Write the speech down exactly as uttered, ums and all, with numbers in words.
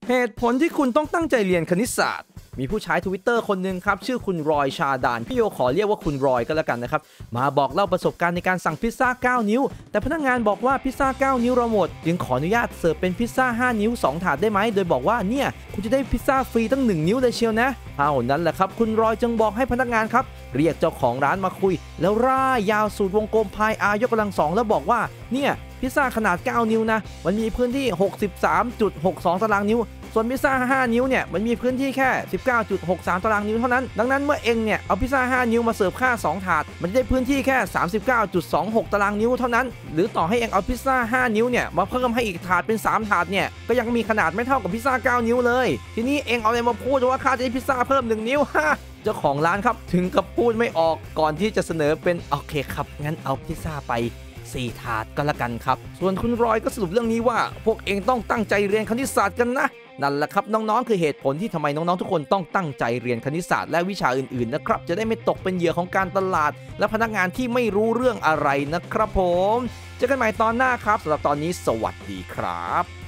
เหตุผลที่คุณต้องตั้งใจเรียนคณิตศาสตร์มีผู้ใช้ Twitter คนหนึ่งครับชื่อคุณรอยชาดานพี่โยขอเรียกว่าคุณรอยก็แล้วกันนะครับมาบอกเล่าประสบการณ์ในการสั่งพิซซ่าเก้านิ้วแต่พนักงานบอกว่าพิซซ่าเก้านิ้วเราหมดจึงขออนุญาตเสิร์ฟเป็นพิซซ่าห้านิ้วสองถาดได้ไหมโดยบอกว่าเนี่ยคุณจะได้พิซซ่าฟรีตั้งหนึ่งนิ้วเลยเชียวนะเท่านั้นแหละครับคุณรอยจึงบอกให้พนักงานครับเรียกเจ้าของร้านมาคุยแล้วร่ายยาวสูตรวงกลมพาย r ยกกำลังสองแล้วบอกว่าเนี่ยพิซซ่าขนาดเก้านิ้วนะมันมีพื้นที่ หกสิบสามจุดหกสอง ตารางนิ้วส่วนพิซซ่าห้านิ้วเนี่ยมันมีพื้นที่แค่ สิบเก้าจุดหกสาม ตารางนิ้วเท่านั้นดังนั้นเมื่อเองเนี่ยเอาพิซซ่าห้านิ้วมาเสิร์ฟค่าสองถาดมันจะได้พื้นที่แค่ สามสิบเก้าจุดสองหก ตารางนิ้วเท่านั้นหรือต่อให้เองเอาพิซซ่าห้านิ้วเนี่ยมาเพิ่มให้อีกถาดเป็นสามถาดเนี่ยก็ยังมีขนาดไม่เท่ากับพิซซ่าเก้านิ้วเลยทีนี้เองเอาอะไรมาพูดว่าค่าจะได้พิซซ่าเพิ่มหนึ่งนิ้วฮะเจ้าของร้านครับถึงกับพูดไม่ออกก่อนที่จะเสนอเป็นโอเคครับงั้นเอาพิซซ่าไปสี่ถาดก็แล้วกันครับส่วนคุณรอยก็สรุปเรื่องนี้ว่าพวกเองต้องตั้งใจเรียนคณิตศาสตร์กันนะนั่นแหละครับน้องๆคือเหตุผลที่ทำไมน้องๆทุกคนต้องตั้งใจเรียนคณิตศาสตร์และวิชาอื่นๆนะครับจะได้ไม่ตกเป็นเหยื่อของการตลาดและพนักงานที่ไม่รู้เรื่องอะไรนะครับผมเจอกันใหม่ตอนหน้าครับสำหรับตอนนี้สวัสดีครับ